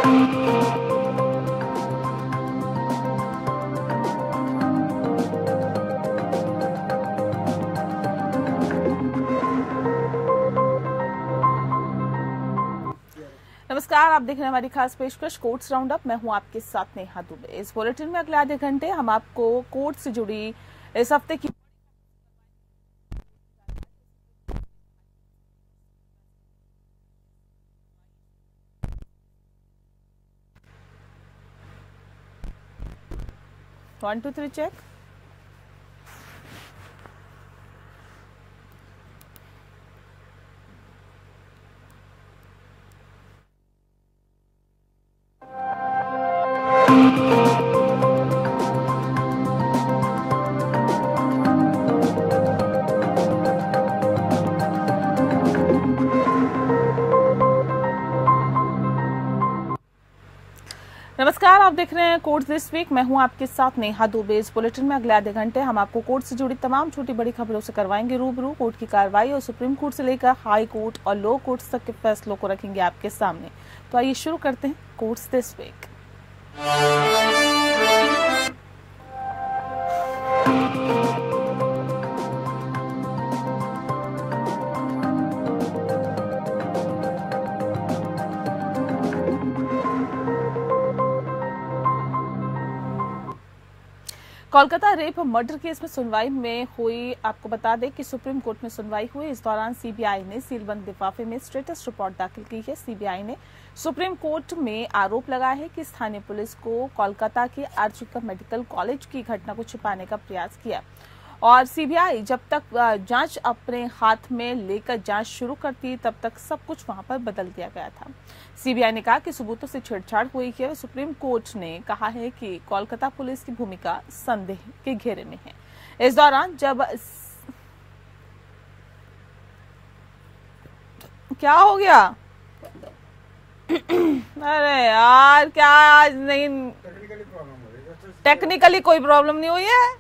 नमस्कार, आप देख रहे हैं हमारी खास पेशकश कोर्ट्स राउंड अप। मैं हूं आपके साथ नेहा दुबे। इस बुलेटिन में अगले आधे घंटे हम आपको कोर्ट से जुड़ी इस हफ्ते की वन टू थ्री चेक। नमस्कार, आप देख रहे हैं कोर्ट दिस वीक। मैं हूं आपके साथ नेहा दुबे। इस बुलेटिन में अगले आधे घंटे हम आपको कोर्ट से जुड़ी तमाम छोटी बड़ी खबरों से करवाएंगे रूबरू। कोर्ट की कार्रवाई और सुप्रीम कोर्ट से लेकर हाई कोर्ट और लो कोर्ट तक के फैसलों को रखेंगे आपके सामने। तो आइए शुरू करते हैं court this week. Kolkata rape murder case में सुनवाई में हुई। आपको बता दें कि सुप्रीम कोर्ट में सुनवाई हुई। इस दौरान सीबीआई ने सीलबंद लिफाफे में स्टेटस रिपोर्ट दाखिल की है। सीबीआई ने सुप्रीम कोर्ट में आरोप लगाया है कि स्थानीय पुलिस को कोलकाता के आरजीकर मेडिकल कॉलेज की घटना को छिपाने का प्रयास किया और सीबीआई जब तक जांच अपने हाथ में लेकर जांच शुरू करती तब तक सब कुछ वहां पर बदल दिया गया था। सीबीआई ने कहा कि सबूतों से छेड़छाड़ हुई है। सुप्रीम कोर्ट ने कहा है कि कोलकाता पुलिस की भूमिका संदेह के घेरे में है। इस दौरान जब क्या हो गया? अरे यार, क्या आज नहीं, टेक्निकली कोई प्रॉब्लम नहीं हुई है।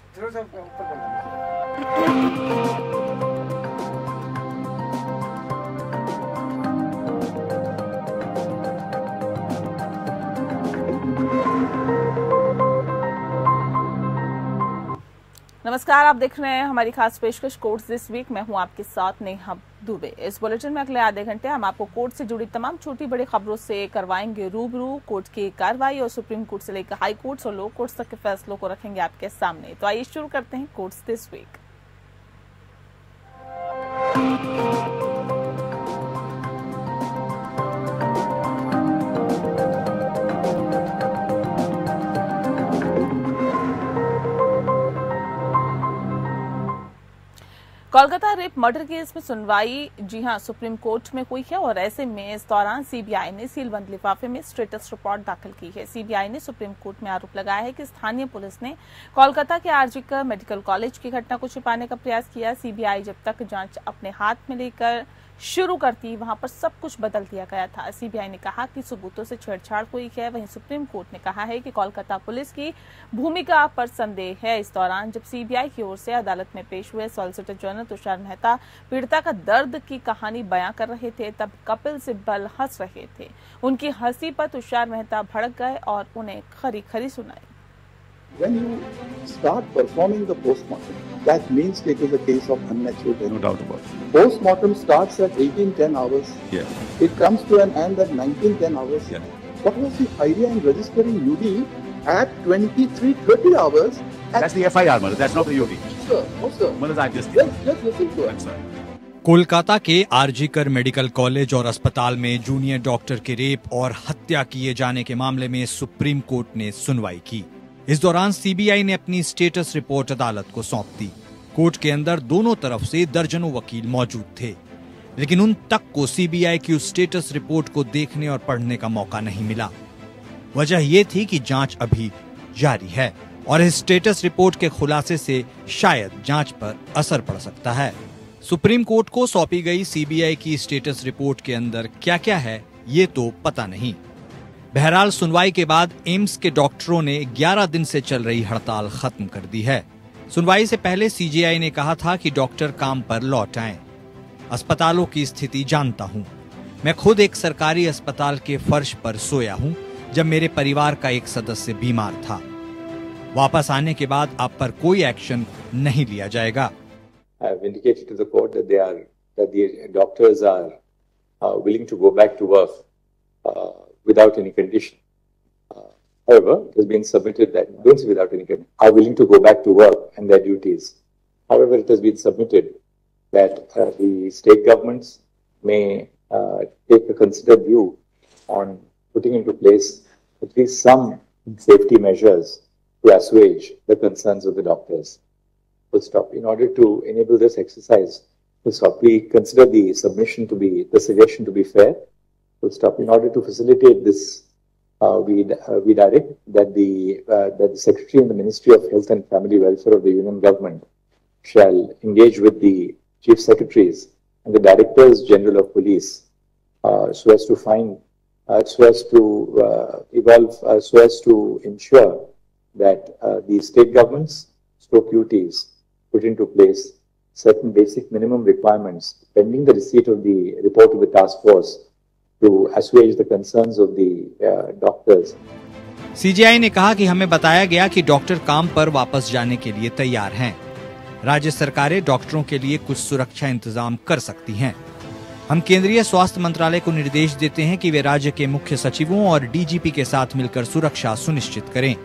नमस्कार, आप देख रहे हैं हमारी खास पेशकश कोर्ट्स दिस वीक। मैं हूं आपके साथ नेहा दुबे। इस बुलेटिन में अगले आधे घंटे हम आपको कोर्ट से जुड़ी तमाम छोटी बड़ी खबरों से करवाएंगे रूबरू। कोर्ट की कार्रवाई और सुप्रीम कोर्ट से लेकर हाई कोर्ट्स और लो कोर्ट्स तक के फैसलों को रखेंगे आपके सामने। तो आइए शुरू करते हैं courts this week. Kolkata rape murder case में सुनवाई जी हां सुप्रीम कोर्ट में हुई है और ऐसे में इस दौरान सीबीआई ने सीलबंद लिफाफे में स्टेटस रिपोर्ट दाखिल की है। सीबीआई ने सुप्रीम कोर्ट में आरोप लगाया है कि स्थानीय पुलिस ने कोलकाता के आरजीकर मेडिकल कॉलेज की घटना को छिपाने का प्रयास किया। सीबीआई जब तक जांच अपने हाथ में लेकर शुरू करती वहां पर सब कुछ बदल दिया गया था। सीबीआई ने कहा कि सबूतों से छेड़छाड़ हुई है। वहीं सुप्रीम कोर्ट ने कहा है कि कोलकाता पुलिस की भूमिका पर संदेह है। इस दौरान जब सीबीआई की ओर से अदालत में पेश हुए सॉलिसिटर जनरल तुषार मेहता पीड़िता का दर्द की कहानी बयां कर रहे थे, तब कपिल सिब्बल हंस रहे थे। उनकी हंसी पर तुषार मेहता भड़क गए और उन्हें खरी खरी सुनाई। When you start performing the postmortem, that means it is a case of unnatural death. No doubt about it. Postmortem starts at 18:10 hours. Yeah. It comes to an end at 19:10 hours. Yeah. What was the idea in registering UD at 23:30 hours? That's the FIR, mother. That's not the UD. Sir, no sir. Mother, I'm just Just listen to I'm it. sorry. Kolkata के RG Kar medical college और अस्पताल में junior doctor के rape और हत्या किए जाने के मामले में सुप्रीम कोर्ट ने सुनवाई की। इस दौरान सीबीआई ने अपनी स्टेटस रिपोर्ट अदालत को सौंप दी। कोर्ट के अंदर दोनों तरफ से दर्जनों वकील मौजूद थे, लेकिन उन तक को सीबीआई की उस स्टेटस रिपोर्ट को देखने और पढ़ने का मौका नहीं मिला। वजह यह थी कि जांच अभी जारी है और इस स्टेटस रिपोर्ट के खुलासे से शायद जांच पर असर पड़ सकता है। सुप्रीम कोर्ट को सौंपी गई सीबीआई की स्टेटस रिपोर्ट के अंदर क्या क्या है ये तो पता नहीं। बहरहाल सुनवाई के बाद एम्स के डॉक्टरों ने 11 दिन से चल रही हड़ताल खत्म कर दी है। सुनवाई से पहले सीजेआई ने कहा था कि डॉक्टर काम पर लौट आएं। अस्पतालों की स्थिति जानता हूं, मैं खुद एक सरकारी अस्पताल के फर्श पर सोया हूं जब मेरे परिवार का एक सदस्य बीमार था। वापस आने के बाद आप पर कोई एक्शन नहीं लिया जाएगा। I have indicated to the court that the doctors are willing to go back to work without any condition. However, it has been submitted that, don't say without any condition, are willing to go back to work and their duties. However, it has been submitted that the state governments may take a considered view on putting into place at least some safety measures to assuage the concerns of the doctors. Stop. In order to enable this exercise, we consider the submission to be, the suggestion to be fair. Stop. In order to facilitate this, we direct that the Secretary in the Ministry of Health and Family Welfare of the Union Government shall engage with the Chief Secretaries and the Directors General of Police so as to find, so as to evolve, so as to ensure that the state governments, stroke UTs, put into place certain basic minimum requirements pending the receipt of the report of the task force to assuage the concerns of the doctors. CJI ने कहा कि हमें बताया गया कि doctor काम पर वापस जाने के लिए तैयार हैं। राज्य सरकारें डॉक्टरों के लिए कुछ सुरक्षा इंतजाम कर सकती हैं। हम केंद्रीय स्वास्थ्य मंत्रालय को निर्देश देते हैं कि वे राज्य के मुख्य सचिवों और डीजीपी के साथ मिलकर सुरक्षा सुनिश्चित करें।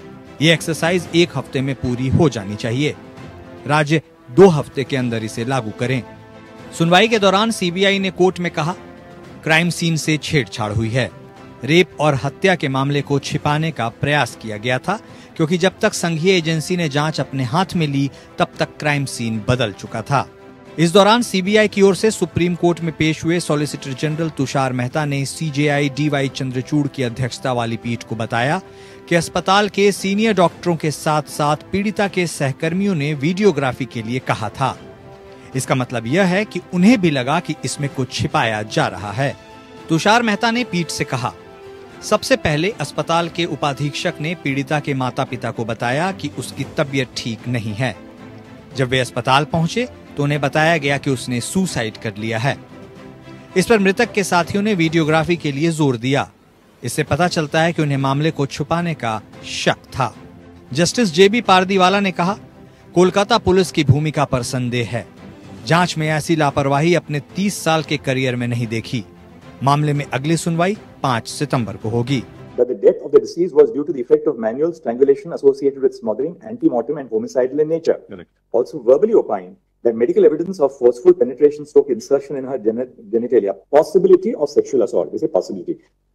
ये एक्सरसाइज 1 हफ्ते में पूरी हो जानी चाहिए। राज्य 2 हफ्ते के अंदर इसे लागू करें। सुनवाई के दौरान सीबीआई ने कोर्ट में कहा, क्राइम सीन से छेड़छाड़ हुई है। रेप और हत्या के मामले को छिपाने का प्रयास किया गया था, क्योंकि जब तक संघीय एजेंसी ने जांच अपने हाथ में ली तब तक क्राइम सीन बदल चुका था। इस दौरान सीबीआई की ओर से सुप्रीम कोर्ट में पेश हुए सॉलिसिटर जनरल तुषार मेहता ने सीजेआई डीवाई चंद्रचूड़ की अध्यक्षता वाली पीठ को बताया कि अस्पताल के सीनियर डॉक्टरों के साथ साथ पीड़िता के सहकर्मियों ने वीडियोग्राफी के लिए कहा था। इसका मतलब यह है कि उन्हें भी लगा कि इसमें कुछ छिपाया जा रहा है। तुषार मेहता ने पीठ से कहा, सबसे पहले अस्पताल के उपाधीक्षक ने पीड़िता के माता पिता को बताया कि उसकी तबीयत ठीक नहीं है। जब वे अस्पताल पहुंचे तो उन्हें बताया गया कि उसने सुसाइड कर लिया है। इस पर मृतक के साथियों ने वीडियोग्राफी के लिए जोर दिया। इससे पता चलता है कि उन्हें मामले को छुपाने का शक था। जस्टिस जेबी पारदीवाला ने कहा, कोलकाता पुलिस की भूमिका पर संदेह है। जांच में ऐसी लापरवाही अपने 30 साल के करियर में नहीं देखी। मामले में अगली सुनवाई 5 सितंबर को होगी। That the death of the deceased was due to the effect of manual strangulation associated with smothering, antemortem and homicidal in nature. Correct. Also verbally opined that medical evidence of forceful penetration stroke insertion in her genitalia, possibility of sexual assault. This is a possibility.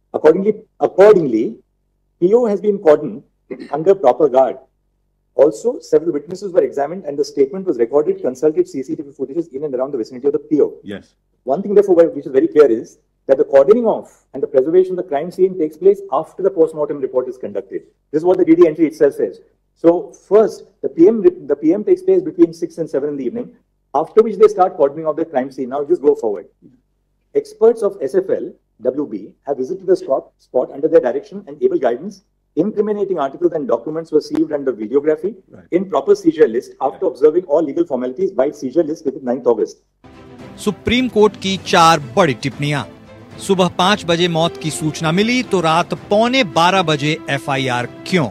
Accordingly, PO has been cordoned under proper guard. Also, several witnesses were examined and the statement was recorded, consulted CCTV footages in and around the vicinity of the PO. Yes. One thing therefore which is very clear is that the cordoning off and the preservation of the crime scene takes place after the post-mortem report is conducted. This is what the DD entry itself says. So first, the PM takes place between 6 and 7 in the evening, after which they start cordoning off the crime scene. Now just go forward. Experts of SFL, WB, have visited the spot under their direction and able guidance. Incriminating articles and documents were sealed under videography in proper seizure list after observing all legal formalities by seizure list within 9th August. Supreme court की 4 बड़ी टिप्पणियां। सुबह 5 बजे मौत की सूचना मिली तो रात 11:15 बजे एफआईआर क्यों?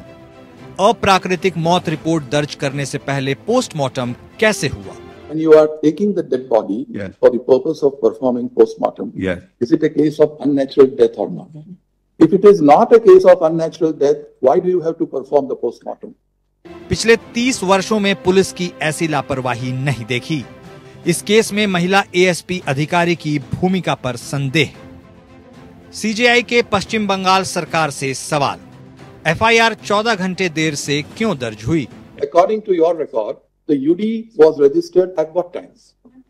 अप्राकृतिक मौत रिपोर्ट दर्ज करने से पहले पोस्टमार्टम कैसे हुआ? When you are taking the dead body for the purpose of performing postmortem, is it a case of unnatural death or not? If it is not a case of unnatural death, why do you have to perform the postmortem? पिछले 30 वर्षों में police की ऐसी लापरवाही नहीं देखी। इस case में महिला एएसपी अधिकारी की भूमिका पर संदेह। सीजेआई के पश्चिम बंगाल सरकार से सवाल, एफआईआर 14 घंटे देर से क्यों दर्ज हुई? According to your record, the UD was registered at what times?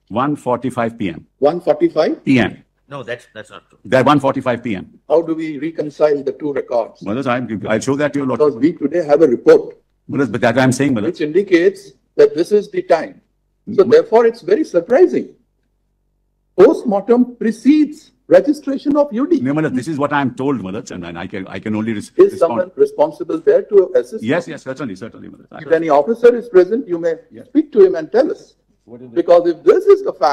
1:45 p.m. 1:45 p.m. No, that's not true. That 1:45 p.m. How do we reconcile the two records? Well, I'll show that to you. Because we today have a report But that I'm saying, which indicates that this is the time. So therefore, it's very surprising. Postmortem precedes registration of UD. No, Malad, this is what I'm told, Malad, and I can only Is respond. someone responsible there to assist? Yes, certainly, Malad. If any officer is present, you may speak to him and tell us. Because if this is the fact,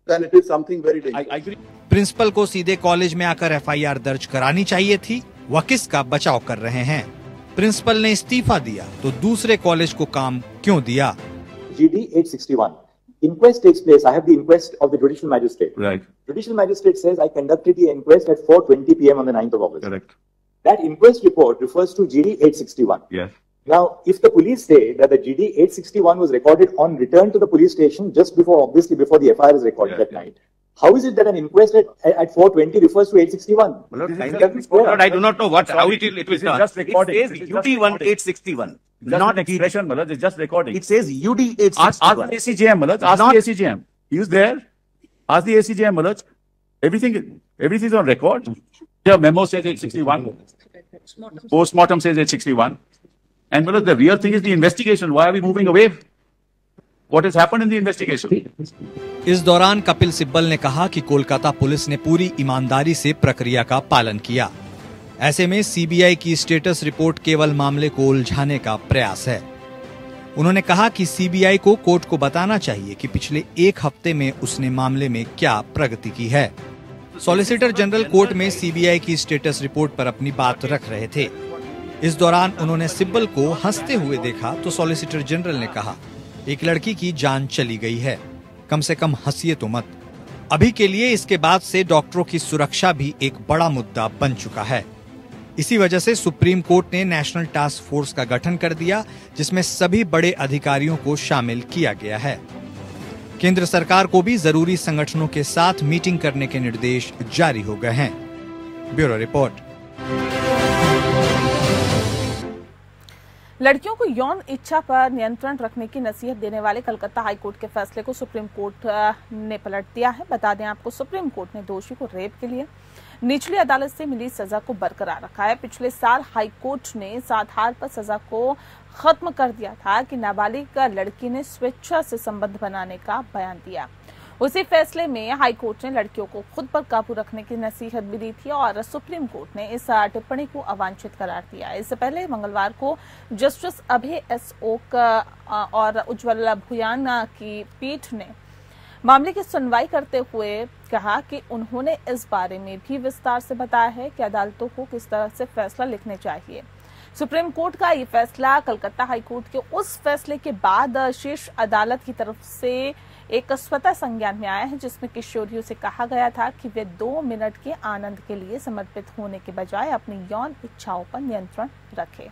then it is something very dangerous. I agree. Principal को सीधे college में आकर FIR दर्ज करानी चाहिए थी। वह किसका बचाव कर रहे हैं? प्रिंसिपल ने इस्तीफा दिया तो दूसरे कॉलेज को काम क्यों दिया? GD 861. Inquest takes place. I have the inquest of the judicial magistrate. Right. Judicial magistrate says I conducted the inquest at 4:20 p.m. on the 9th of August. Correct. That inquest report refers to GD 861. Yes. Now, if the police say that the GD 861 was recorded on return to the police station just before, obviously before the FIR is recorded that night, how is it that an inquest at 4:20 refers to 861? I do not know how it will start. Just recording. It says UD 861. Just not expression, Malaj. It's just recording. It says UD 861. Ask the ACGM, Malaj. Ask the ACGM. He was there. Ask the ACGM, Malaj. Everything is on record. The memo says 861. Postmortem says 861. And Malaj, the real thing is the investigation. Why are we moving away? What has happened in the investigation? इस दौरान कपिल सिब्बल ने कहा कि Kolkata police ने पूरी ईमानदारी से प्रक्रिया का पालन किया। ऐसे में सीबीआई की स्टेटस रिपोर्ट केवल मामले को उलझाने का प्रयास है। उन्होंने कहा कि सीबीआई को कोर्ट को बताना चाहिए कि पिछले एक हफ्ते में उसने मामले में क्या प्रगति की है। सॉलिसिटर जनरल कोर्ट में सीबीआई की स्टेटस रिपोर्ट पर अपनी बात रख रहे थे। इस दौरान उन्होंने सिब्बल को हंसते हुए देखा तो सॉलिसिटर जनरल ने कहा, एक लड़की की जान चली गई है, कम से कम हंसिए तो मत। अभी के लिए इसके बाद से डॉक्टरों की सुरक्षा भी एक बड़ा मुद्दा बन चुका है। इसी वजह से सुप्रीम कोर्ट ने नेशनल टास्क फोर्स का गठन कर दिया, जिसमें सभी बड़े अधिकारियों को शामिल किया गया है। केंद्र सरकार को भी जरूरी संगठनों के साथ मीटिंग करने के निर्देश जारी हो गए हैं। Bureau report. लड़कियों को यौन इच्छा पर नियंत्रण रखने की नसीहत देने वाले कलकत्ता हाईकोर्ट के फैसले को सुप्रीम कोर्ट ने पलट दिया है। बता दें आपको, सुप्रीम कोर्ट ने दोषी को रेप के लिए निचली अदालत से मिली सजा को बरकरार रखा है। पिछले साल हाईकोर्ट ने इस आधार पर सजा को खत्म कर दिया था कि नाबालिग लड़की ने स्वेच्छा से संबंध बनाने का बयान दिया। उसी फैसले में हाईकोर्ट ने लड़कियों को खुद पर काबू रखने की नसीहत भी दी थी और सुप्रीम कोर्ट ने इस टिप्पणी को अवांछित करार दिया। इससे पहले मंगलवार को जस्टिस अभय एस ओक और उज्ज्वल भुयान की पीठ ने मामले की सुनवाई करते हुए कहा कि उन्होंने इस बारे में भी विस्तार से बताया है कि अदालतों को किस तरह से फैसला लिखने चाहिए। सुप्रीम कोर्ट का ये फैसला कलकत्ता हाईकोर्ट के उस फैसले के बाद शीर्ष अदालत की तरफ से एक स्वतः संज्ञान में आया है, जिसमें किशोरियों से कहा गया था कि वे 2 मिनट के आनंद के लिए समर्पित होने के बजाय अपनी यौन इच्छाओं पर नियंत्रण रखें।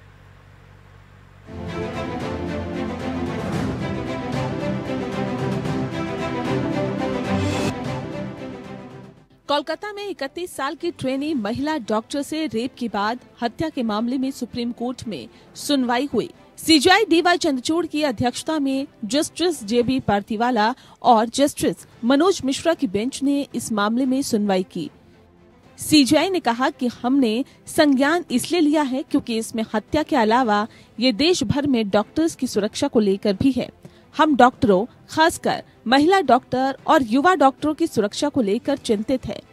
कोलकाता में 31 साल की ट्रेनी महिला डॉक्टर से रेप के बाद हत्या के मामले में सुप्रीम कोर्ट में सुनवाई हुई। सीजेआई डीवाई चंद्रचूड़ की अध्यक्षता में जस्टिस जेबी पार्थिवाला और जस्टिस मनोज मिश्रा की बेंच ने इस मामले में सुनवाई की। सीजेआई ने कहा कि हमने संज्ञान इसलिए लिया है क्योंकि इसमें हत्या के अलावा ये देश भर में डॉक्टर्स की सुरक्षा को लेकर भी है। हम डॉक्टरों, खासकर महिला डॉक्टर और युवा डॉक्टरों की सुरक्षा को लेकर चिंतित हैं।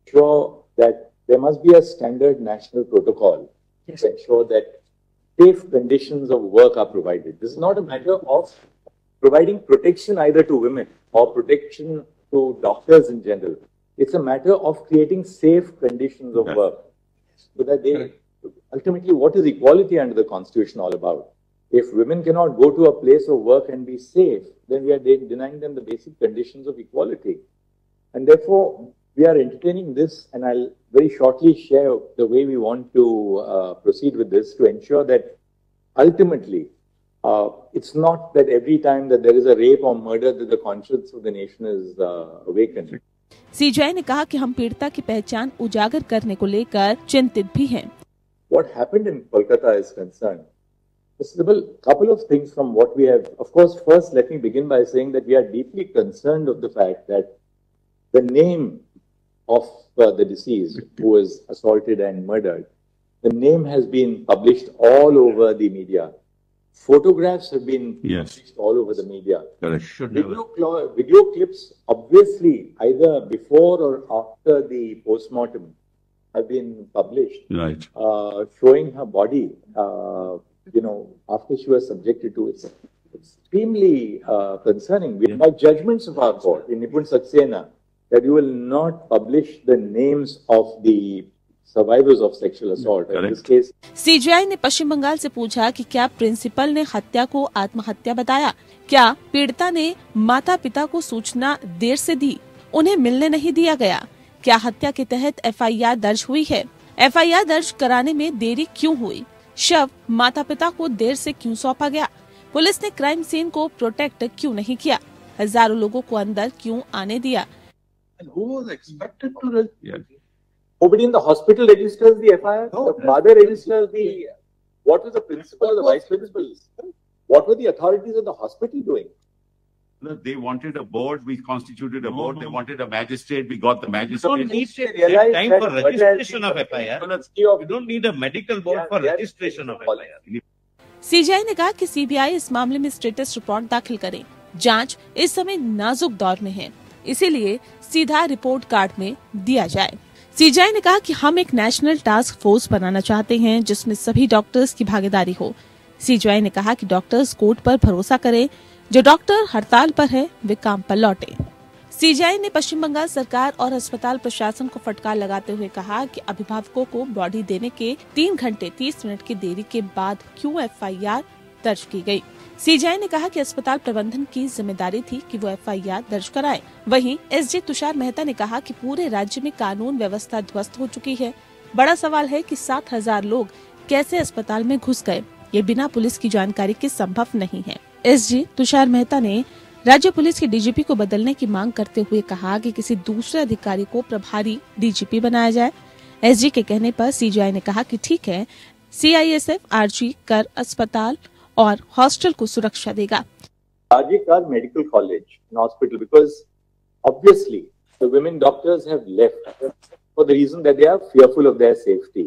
There must be a standard national protocol to ensure that safe conditions of work are provided. This is not a matter of providing protection either to women or protection to doctors in general. It's a matter of creating safe conditions of work. So that they, ultimately, what is equality under the Constitution all about? If women cannot go to a place of work and be safe, then we are denying them the basic conditions of equality. And therefore, we are entertaining this, and I'll very shortly share the way we want to proceed with this to ensure that ultimately, it's not that every time that there is a rape or murder that the conscience of the nation is awakened. CJI ने कहा कि हम पीड़िता की पहचान उजागर करने को लेकर चिंतित भी हैं। What happened in Kolkata is concerned. There's a couple of things from what we have. Of course, first, let me begin by saying that we are deeply concerned of the fact that the name of the deceased who was assaulted and murdered, the name has been published all over the media. Photographs have been published all over the media. Video clips, obviously, either before or after the postmortem, have been published, showing her body, after she was subjected to it. extremely concerning. We have judgments of our court in Nipun Saxena that you will not publish the names of the survivors of sexual assault. In this case, CJI ने पश्चिम बंगाल से पूछा कि क्या principal ने हत्या को आत्महत्या बताया, क्या पीड़िता ने माता पिता को सूचना देर से दी, उन्हें मिलने नहीं दिया गया, क्या हत्या के तहत एफआईआर दर्ज हुई है, एफआईआर दर्ज कराने में देरी क्यों हुई, शव माता पिता को देर से क्यों सौंपा गया, पुलिस ने क्राइम सीन को प्रोटेक्ट क्यों नहीं किया, हजारों लोगों को अंदर क्यों आने दिया। Who was expected to? nobody in the hospital registers the FIR. No, the father registers the. What was the principal, the vice principal? What were the authorities of the hospital doing? No, they wanted a board. We constituted a board. They wanted a magistrate. We got the magistrate. You don't need time for registration of FIR. You don't need a medical board for registration of FIR. CJI ने कहा कि CBI इस मामले में status report दाखिल करे। जांच इस समय नाजुक दौर में है, इसीलिए सीधा रिपोर्ट कार्ड में दिया जाए। सीजीआई ने कहा कि हम एक नेशनल टास्क फोर्स बनाना चाहते हैं जिसमें सभी डॉक्टर्स की भागीदारी हो। सीजीआई ने कहा कि डॉक्टर्स कोर्ट पर भरोसा करें, जो डॉक्टर हड़ताल पर है वे काम पर लौटे। सीजीआई ने पश्चिम बंगाल सरकार और अस्पताल प्रशासन को फटकार लगाते हुए कहा कि अभिभावकों को बॉडी देने के 3 घंटे 30 मिनट की देरी के बाद क्यों एफआईआर दर्ज की गई। सीजीआई ने कहा कि अस्पताल प्रबंधन की जिम्मेदारी थी कि वो एफआईआर दर्ज कराए। वहीं एसजी तुषार मेहता ने कहा कि पूरे राज्य में कानून व्यवस्था ध्वस्त हो चुकी है। बड़ा सवाल है कि 7,000 लोग कैसे अस्पताल में घुस गए, ये बिना पुलिस की जानकारी के संभव नहीं है। एसजी तुषार मेहता ने राज्य पुलिस के डीजीपी को बदलने की मांग करते हुए कहा कि किसी दूसरे अधिकारी को प्रभारी डीजीपी बनाया जाए। एसजी के कहने पर सीजीआई ने कहा कि ठीक है, सीआईएसएफ आरजी कर अस्पताल और हॉस्टल को सुरक्षा देगा। RG Kar Medical College and Hospital, because obviously the women doctors have left for the reason that they are fearful of their safety.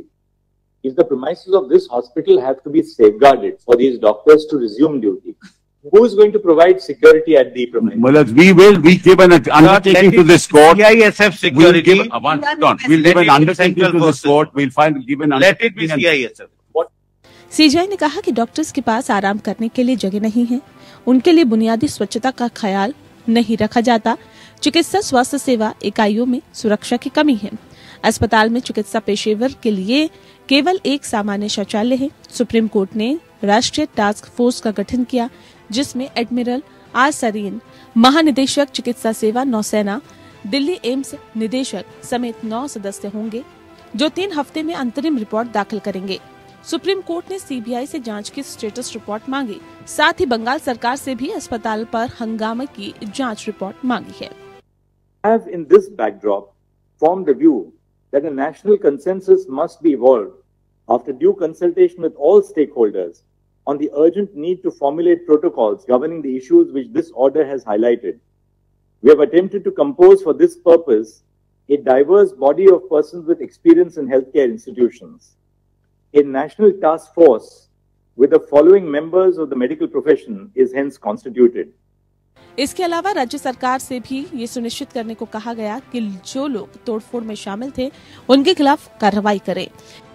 If the premises of this hospital have to be safeguarded for these doctors to resume duty, who is going to provide security at the premises? We give an undertaking to this court. CISF security. We'll give an undertaking to this court. Let it be CISF. CJI ने कहा कि doctors के पास आराम करने के लिए जगह नहीं है, उनके लिए बुनियादी स्वच्छता का ख्याल नहीं रखा जाता। चिकित्सा स्वास्थ्य सेवा इकाइयों में सुरक्षा की कमी है। अस्पताल में चिकित्सा पेशेवर के लिए केवल एक सामान्य शौचालय है। सुप्रीम कोर्ट ने राष्ट्रीय टास्क फोर्स का गठन किया, जिसमें एडमिरल आर सरीन, महानिदेशक चिकित्सा सेवा नौसेना, दिल्ली एम्स निदेशक समेत 9 सदस्य होंगे, जो 3 हफ्ते में अंतरिम रिपोर्ट दाखिल करेंगे। सुप्रीम कोर्ट ने सीबीआई से जांच की स्टेटस रिपोर्ट मांगी, साथ ही बंगाल सरकार से भी अस्पताल पर हंगामे की जांच रिपोर्ट मांगी है। Have in this backdrop formed the view that a national consensus must be evolved after due consultation with all stakeholders on the urgent need to formulate protocols governing the issues which this order has highlighted. We have attempted to compose for this purpose a diverse body of persons with experience in healthcare institutions. A national task force with the following members of the medical profession is hence constituted. इसके अलावा राज्य सरकार से भी ये सुनिश्चित करने को कहा गया कि जो लोग तोड़फोड़ में शामिल थे उनके खिलाफ कार्रवाई करें।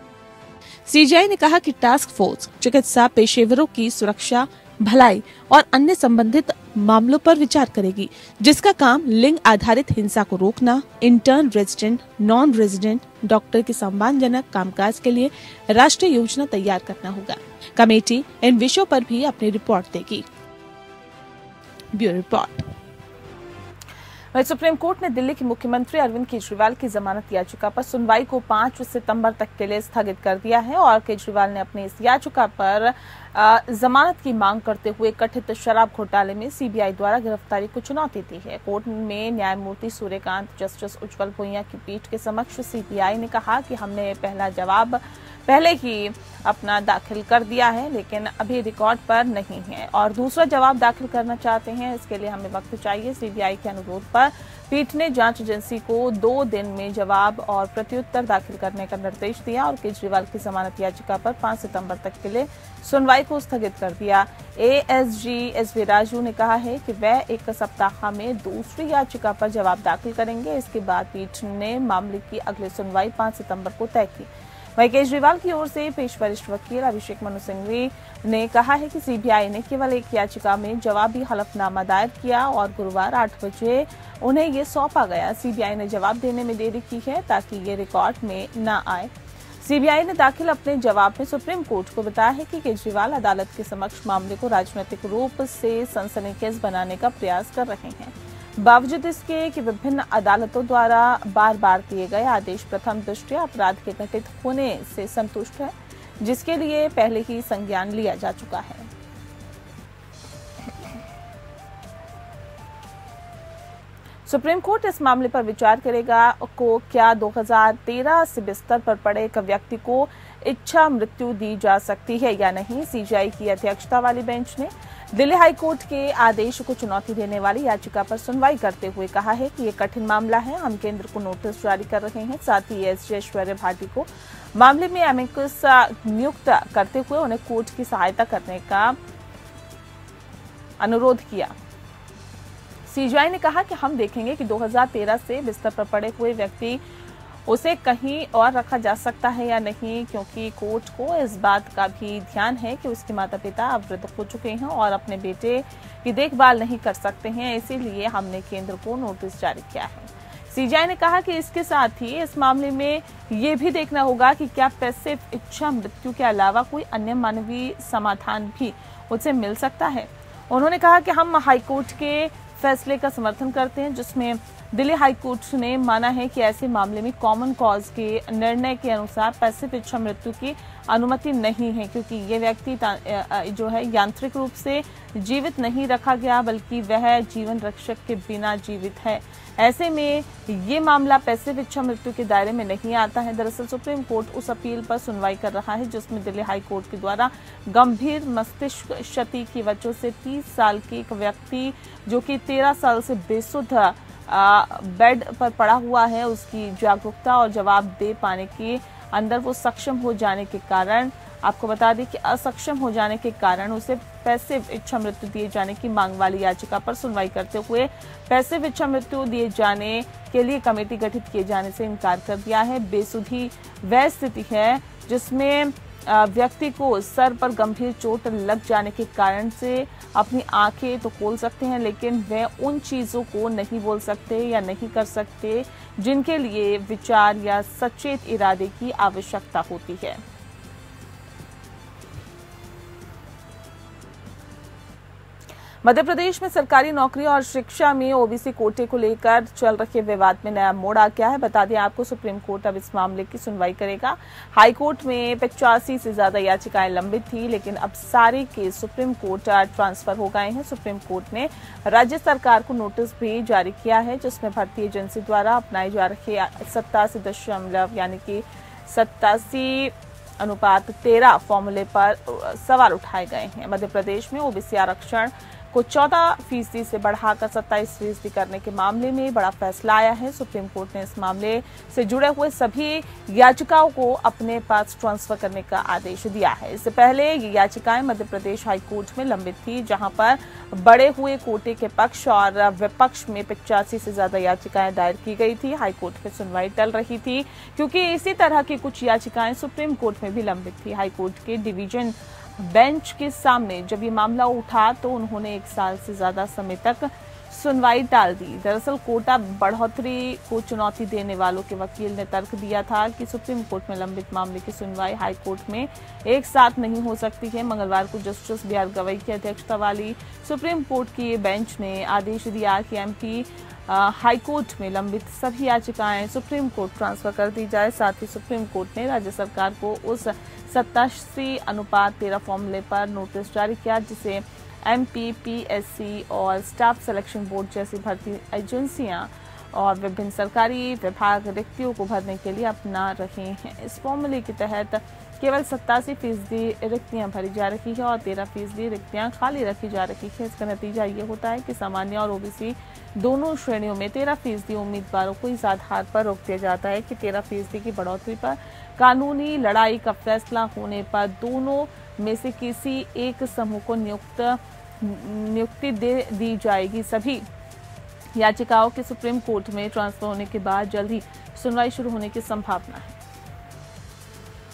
सीजीआई ने कहा कि टास्क फोर्स चिकित्सा पेशेवरों की सुरक्षा, भलाई और अन्य संबंधित मामलों पर विचार करेगी, जिसका काम लिंग आधारित हिंसा को रोकना, intern resident, non resident doctor के सम्मानजनक कामकाज के लिए राष्ट्रीय योजना तैयार करना होगा। कमेटी इन विषयों पर भी अपनी रिपोर्ट देगी। Bureau report. सुप्रीम कोर्ट ने दिल्ली के मुख्यमंत्री अरविंद केजरीवाल की जमानत याचिका पर सुनवाई को 5 सितंबर तक के लिए स्थगित कर दिया है और केजरीवाल ने अपनी इस याचिका पर जमानत की मांग करते हुए कथित शराब घोटाले में सीबीआई द्वारा गिरफ्तारी को चुनौती दी है। कोर्ट में न्यायमूर्ति सूर्यकांत, जस्टिस उज्जवल भुइयां की पीठ के समक्ष सीबीआई ने कहा कि हमने पहला जवाब पहले ही अपना दाखिल कर दिया है, लेकिन अभी रिकॉर्ड पर नहीं है और दूसरा जवाब दाखिल करना चाहते हैं, इसके लिए हमें वक्त चाहिए। सीबीआई के अनुरोध पर पीठ ने जांच एजेंसी को 2 दिन में जवाब और प्रत्युत्तर दाखिल करने का निर्देश दिया और केजरीवाल की जमानत याचिका पर 5 सितंबर तक के लिए सुनवाई को स्थगित कर दिया। एएसजी एसवी राजू ने कहा है कि वह 1 सप्ताह में दूसरी याचिका पर जवाब दाखिल करेंगे। इसके बाद पीठ ने मामले की अगली सुनवाई 5 सितंबर को तय की। वहीं केजरीवाल की ओर से पेश वरिष्ठ वकील अभिषेक मनु सिंघवी ने कहा है कि सीबीआई ने केवल एक याचिका में जवाबी हलफनामा दायर किया और गुरुवार 8 बजे उन्हें ये सौंपा गया। सीबीआई ने जवाब देने में देरी की है ताकि ये रिकॉर्ड में न आए। सीबीआई ने दाखिल अपने जवाब में सुप्रीम कोर्ट को बताया है कि केजरीवाल अदालत के समक्ष मामले को राजनीतिक रूप से सनसनीखेज बनाने का प्रयास कर रहे हैं, बावजूद इसके कि विभिन्न अदालतों द्वारा बार बार दिए गए आदेश प्रथम दृष्टया अपराध के घटित होने से संतुष्ट है, जिसके लिए पहले ही संज्ञान लिया जा चुका है। सुप्रीम कोर्ट इस मामले पर विचार करेगा को क्या 2013 से बिस्तर पर पड़े एक व्यक्ति को इच्छा मृत्यु दी जा सकती है या नहीं। सीबीआई की अध्यक्षता वाली बेंच ने दिल्ली हाईकोर्ट के आदेश को चुनौती देने वाली याचिका पर सुनवाई करते हुए कहा है कि ये कठिन मामला है, हम केंद्र को नोटिस जारी कर रहे हैं। साथ ही एसजी ऐश्वर्या भाटी को मामले में एमिकस नियुक्त करते हुए उन्हें कोर्ट की सहायता करने का अनुरोध किया। सीबीआई ने कहा कि हम देखेंगे कि 2013 से बिस्तर पर पड़े हुए व्यक्ति उसे कहीं और रखा जा सकता है या नहीं, क्योंकि कोर्ट को इस बात का भी ध्यान है कि उसके माता पिता अब वृद्ध हो चुके हैं और अपने बेटे की देखभाल नहीं कर सकते हैं, इसीलिए हमने केंद्र को नोटिस जारी किया है। सीबीआई ने कहा कि इसके साथ ही इस मामले में ये भी देखना होगा कि क्या पैसिव इच्छा मृत्यु के अलावा कोई अन्य मानवीय समाधान भी उसे मिल सकता है। उन्होंने कहा कि हम हाईकोर्ट के फैसले का समर्थन करते हैं, जिसमें दिल्ली हाईकोर्ट ने माना है कि ऐसे मामले में कॉमन कॉज के निर्णय के अनुसार पैसिव इच्छा मृत्यु की अनुमति नहीं है, क्योंकि ये व्यक्ति जो है यांत्रिक रूप से जीवित नहीं रखा गया, बल्कि वह जीवन रक्षक के बिना जीवित है। ऐसे में ये मामला पैसिव इच्छा मृत्यु के दायरे में नहीं आता है। दरअसल सुप्रीम कोर्ट उस अपील पर सुनवाई कर रहा है जिसमें दिल्ली हाई कोर्ट के द्वारा गंभीर मस्तिष्क क्षति की वजह से 30 साल के एक व्यक्ति जो कि 13 साल से बेसुध बेड पर पड़ा हुआ है, उसकी जागरूकता और जवाब दे पाने के अंदर वो सक्षम हो जाने के कारण, आपको बता दें कि असक्षम हो जाने के कारण उसे पैसिव इच्छा मृत्यु दिए जाने की मांग वाली याचिका पर सुनवाई करते हुए पैसिव इच्छा मृत्यु दिए जाने के लिए कमेटी गठित किए जाने से इनकार कर दिया है। बेसुधी वह स्थिति है जिसमें व्यक्ति को सर पर गंभीर चोट लग जाने के कारण से अपनी आंखें तो खोल सकते हैं, लेकिन वह उन चीजों को नहीं बोल सकते या नहीं कर सकते जिनके लिए विचार या सचेत इरादे की आवश्यकता होती है। मध्य प्रदेश में सरकारी नौकरी और शिक्षा में ओबीसी कोटे को लेकर चल रहे विवाद में नया मोड़ आ गया है। बता दें आपको, सुप्रीम कोर्ट अब इस मामले की सुनवाई करेगा। हाई कोर्ट में 85 से ज्यादा याचिकाएं लंबित थी, लेकिन अब सारे केस सुप्रीम कोर्ट ट्रांसफर हो गए हैं। सुप्रीम कोर्ट ने राज्य सरकार को नोटिस भी जारी किया है, जिसमें भर्ती एजेंसी द्वारा अपनाए जा रहे 87.13 फॉर्मूले पर सवाल उठाए गए हैं। मध्य प्रदेश में ओबीसी आरक्षण को 14% से बढ़ाकर 27% करने के मामले में बड़ा फैसला आया है। सुप्रीम कोर्ट ने इस मामले से जुड़े हुए सभी याचिकाओं को अपने पास ट्रांसफर करने का आदेश दिया है। इससे पहले ये याचिकाएं मध्य प्रदेश हाई कोर्ट में लंबित थी, जहां पर बढ़े हुए कोटे के पक्ष और विपक्ष में 85 से ज्यादा याचिकाएं दायर की गई थी। हाई कोर्ट में सुनवाई टल रही थी, क्योंकि इसी तरह की कुछ याचिकाएं सुप्रीम कोर्ट में भी लंबित थी। हाई कोर्ट के डिवीजन बेंच के सामने जब ये मामला उठा तो उन्होंने 1 साल से ज्यादा समय तक सुनवाई टाल दी। दरअसल कोटा बढ़ोतरी को चुनौती देने वालों के वकील ने तर्क दिया था कि सुप्रीम कोर्ट में लंबित मामले की सुनवाई हाई कोर्ट में एक साथ नहीं हो सकती है। मंगलवार को जस्टिस बीआर गवई की अध्यक्षता वाली सुप्रीम कोर्ट की बेंच ने आदेश दिया कि एमपी हाई कोर्ट में लंबित सभी याचिकाएं सुप्रीम कोर्ट ट्रांसफर कर दी जाए। साथ ही सुप्रीम कोर्ट ने राज्य सरकार को उस 87:13 फॉर्मूले पर नोटिस जारी किया, जिसे एमपी, पीएससी और स्टाफ सिलेक्शन बोर्ड जैसी भर्ती एजेंसियां और विभिन्न सरकारी विभाग रिक्तियों को भरने के लिए अपना रहे हैं। इस फॉर्मूले के तहत केवल 87% रिक्तियां भरी जा रही है और 13% रिक्तियां खाली रखी जा रही है। इसका नतीजा ये होता है कि सामान्य और ओबीसी दोनों श्रेणियों में 13% उम्मीदवारों को इस आधार पर रोक दिया जाता है कि 13% की बढ़ोतरी पर कानूनी लड़ाई का फैसला होने पर दोनों में से किसी एक समूह को नियुक्ति दे दी जाएगी। सभी याचिकाओं के सुप्रीम कोर्ट में ट्रांसफर होने के बाद जल्द ही सुनवाई शुरू होने की संभावना है।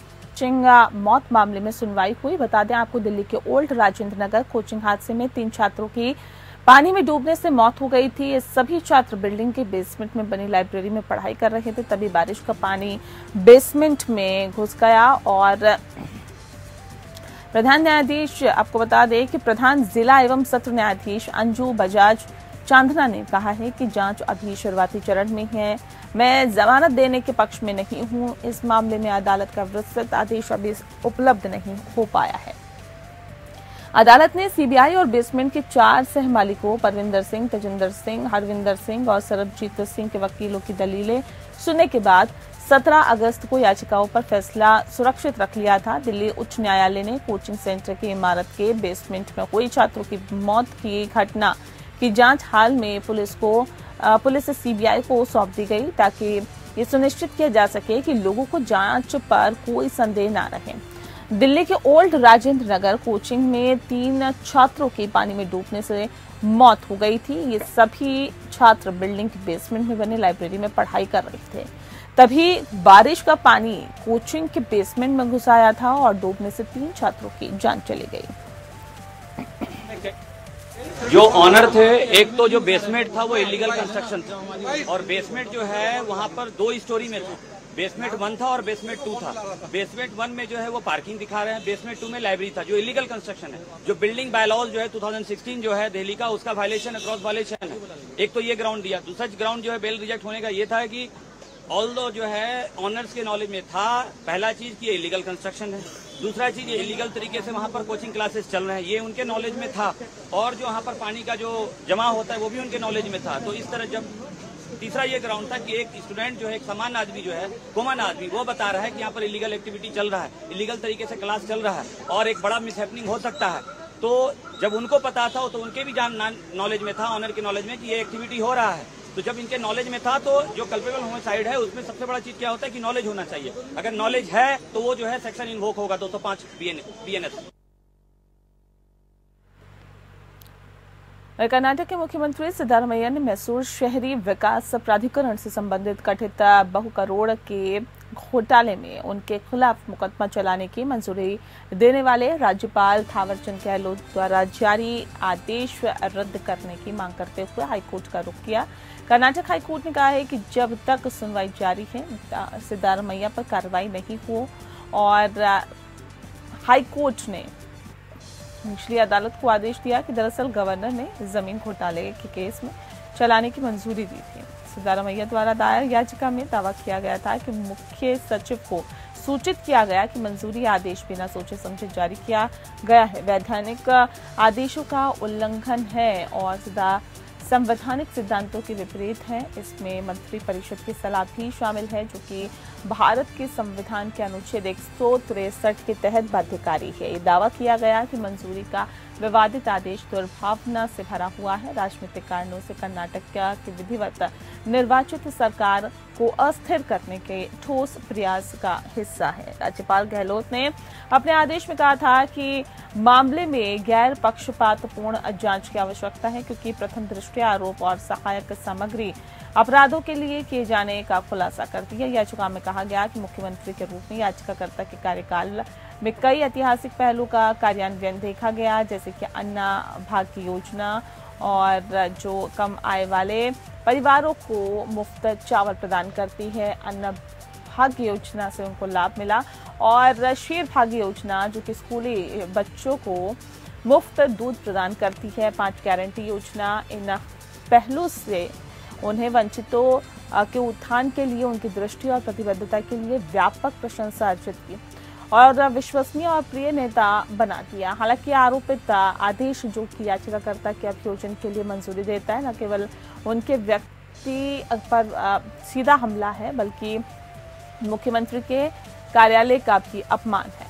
कोचिंग मौत मामले में सुनवाई हुई। बता दें आपको, दिल्ली के ओल्ड राजेंद्र नगर कोचिंग हादसे में 3 छात्रों की पानी में डूबने से मौत हो गई थी। ये सभी छात्र बिल्डिंग के बेसमेंट में बनी लाइब्रेरी में पढ़ाई कर रहे थे, तभी बारिश का पानी बेसमेंट में घुस गया। और प्रधान न्यायाधीश, आपको बता दें कि प्रधान जिला एवं सत्र न्यायाधीश अंजू बजाज चांदना ने कहा है कि जांच अभी शुरुआती चरण में है। मैं जमानत देने के पक्ष में नहीं हूं। इस मामले में अदालत का विस्तृत आदेश अभी उपलब्ध नहीं हो पाया है। अदालत ने सीबीआई और बेसमेंट के 4 सह मालिकों परविंदर सिंह, तेजिंदर सिंह, हरविंदर सिंह और सरबजीत सिंह के वकीलों की दलीलें सुनने के बाद 17 अगस्त को याचिकाओं पर फैसला सुरक्षित रख लिया था। दिल्ली उच्च न्यायालय ने कोचिंग सेंटर की इमारत के बेसमेंट में हुई छात्रों की मौत की घटना की जांच हाल में पुलिस से सीबीआई को सौंप दी गई, ताकि ये सुनिश्चित किया जा सके कि लोगों को जांच पर कोई संदेह न रहे। दिल्ली के ओल्ड राजेंद्र नगर कोचिंग में 3 छात्रों की पानी में डूबने से मौत हो गई थी। ये सभी छात्र बिल्डिंग के बेसमेंट में बने लाइब्रेरी में पढ़ाई कर रहे थे, तभी बारिश का पानी कोचिंग के बेसमेंट में घुस आया था और डूबने से 3 छात्रों की जान चली गई। जो ऑनर थे, एक तो जो बेसमेंट था वो इलीगल कंस्ट्रक्शन था, और बेसमेंट जो है वहाँ पर 2 स्टोरी में था। बेसमेंट 1 था और बेसमेंट 2 था। बेसमेंट 1 में जो है वो पार्किंग दिखा रहे हैं, बेसमेंट 2 में लाइब्रेरी था, जो इलीगल कंस्ट्रक्शन है। जो बिल्डिंग बायलॉज जो है 2016 जो है दिल्ली का, उसका वायलेशन है, क्रॉस वायलेशन है। एक तो ये ग्राउंड दिया। दूसरा ग्राउंड जो है बेल रिजेक्ट होने का ये था कि ऑल्दो जो है ऑनर्स के नॉलेज में था, पहला चीज की इलीगल कंस्ट्रक्शन है, दूसरा चीज ये इलीगल तरीके से वहाँ पर कोचिंग क्लासेस चल रहे हैं, ये उनके नॉलेज में था, और जो वहाँ पर पानी का जो जमा होता है वो भी उनके नॉलेज में था। तो इस तरह जब तीसरा ये ग्राउंड था कि एक स्टूडेंट जो है, एक सामान्य आदमी जो है, कॉमन आदमी, वो बता रहा है कि यहाँ पर इलीगल एक्टिविटी चल रहा है, इलीगल तरीके से क्लास चल रहा है और एक बड़ा मिसहैपनिंग हो सकता है। तो जब उनको पता था तो उनके भी नॉलेज में था, ऑनर के नॉलेज में, कि ये एक्टिविटी हो रहा है। तो जब इनके नॉलेज में था, तो जो कल्पेबल होमिसाइड है उसमें सबसे बड़ा चीज क्या होता है कि नॉलेज होना चाहिए। अगर नॉलेज है तो वो जो है सेक्शन इन्वोक होगा 205 BNS। कर्नाटक के मुख्यमंत्री सिद्धारमैया ने मैसूर शहरी विकास प्राधिकरण से संबंधित कथित बहु करोड़ के घोटाले में उनके खिलाफ मुकदमा चलाने की मंजूरी देने वाले राज्यपाल थावरचंद गहलोत द्वारा जारी आदेश रद्द करने की मांग करते हुए हाईकोर्ट का रुख किया। कर्नाटक हाईकोर्ट ने कहा है कि जब तक सुनवाई जारी है, सिद्धारमैया पर कार्रवाई नहीं हो, और हाईकोर्ट ने निचली अदालत को आदेश दिया कि दरअसल गवर्नर ने जमीन घोटाले के केस में चलाने की मंजूरी दी थी। सिद्धारमैया द्वारा दायर याचिका में दावा किया गया था कि मुख्य सचिव को सूचित किया गया कि मंजूरी आदेश बिना सोचे समझे जारी किया गया है, वैधानिक आदेशों का उल्लंघन है और संवैधानिक सिद्धांतों के विपरीत है। इसमें मंत्री परिषद की सलाह भी शामिल है, जो कि भारत के संविधान के अनुच्छेद 163 के तहत बाध्यकारी है। ये दावा किया गया कि मंजूरी का विवादित आदेश दुर्भावना से भरा हुआ है, राजनीतिक कारणों से कर्नाटक की विधिवत निर्वाचित सरकार को अस्थिर करने के ठोस प्रयास का हिस्सा है। राज्यपाल गहलोत ने अपने आदेश में कहा था कि मामले में गैर पक्षपातपूर्ण जांच की आवश्यकता है, क्योंकि प्रथम दृष्टया आरोप और सहायक सामग्री अपराधों के लिए किए जाने का खुलासा करती है। याचिका में कहा गया कि मुख्यमंत्री के रूप में याचिकाकर्ता के कार्यकाल में कई ऐतिहासिक पहलू का कार्यान्वयन देखा गया, जैसे कि अन्ना भाग्य योजना, और जो कम आय वाले परिवारों को मुफ्त चावल प्रदान करती है, अन्न भाग्य योजना से उनको लाभ मिला, और क्षीर भाग्य योजना जो कि स्कूली बच्चों को मुफ्त दूध प्रदान करती है, 5 गारंटी योजना, इन पहलू से उन्हें वंचितों के उत्थान के लिए उनकी दृष्टि और प्रतिबद्धता के लिए व्यापक प्रशंसा अर्जित की और विश्वसनीय और प्रिय नेता बना दिया। हालांकि आरोपित आदेश जो कि याचिकाकर्ता के अभियोजन के लिए मंजूरी देता है, न केवल उनके व्यक्ति पर सीधा हमला है, बल्कि मुख्यमंत्री के कार्यालय का भी अपमान है।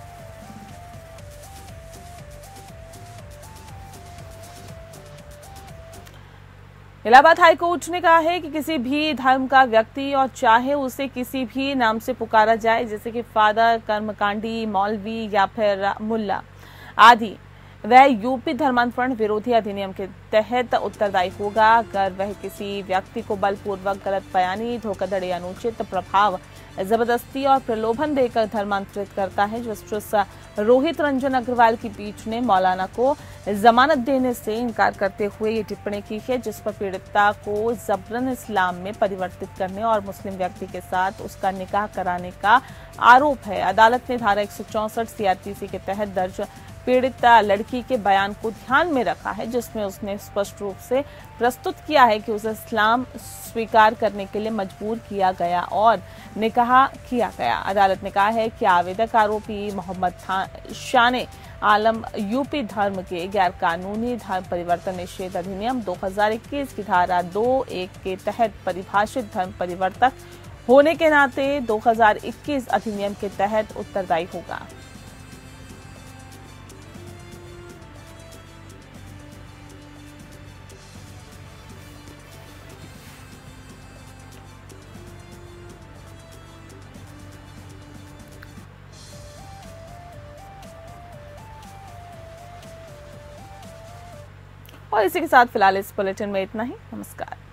इलाहाबाद हाईकोर्ट ने कहा है कि किसी भी धर्म का व्यक्ति, और चाहे उसे किसी भी नाम से पुकारा जाए, जैसे कि फादर, कर्मकांडी, मौलवी या फिर मुल्ला आदि, वह यूपी धर्मांतरण विरोधी अधिनियम के तहत उत्तरदायी होगा अगर वह किसी व्यक्ति को बलपूर्वक गलत बयानी, धोखाधड़ी, अनुचित प्रभाव जबरदस्ती और प्रलोभन देकर धर्मांतरित करता है। जस्टिस रोहित रंजन अग्रवाल की पीठ ने मौलाना को जमानत देने से इनकार करते हुए ये टिप्पणी की है, जिस पर पीड़िता को जबरन इस्लाम में परिवर्तित करने और मुस्लिम व्यक्ति के साथ उसका निकाह कराने का आरोप है। अदालत ने धारा 164 सीआरपीसी के तहत दर्ज पीड़िता लड़की के बयान को ध्यान में रखा है, जिसमें उसने स्पष्ट रूप से प्रस्तुत किया है कि उसे इस्लाम स्वीकार करने के लिए मजबूर किया गया और निकाह किया गया। अदालत ने कहा है कि आवेदक आरोपी मोहम्मद शान आलम यूपी धर्म के गैर कानूनी धर्म परिवर्तन निषेध अधिनियम 2021 की धारा 2(1) के तहत परिभाषित धर्म परिवर्तक होने के नाते 2021 अधिनियम के तहत उत्तरदायी होगा। और इसी के साथ फिलहाल इस बुलेटिन में इतना ही। नमस्कार।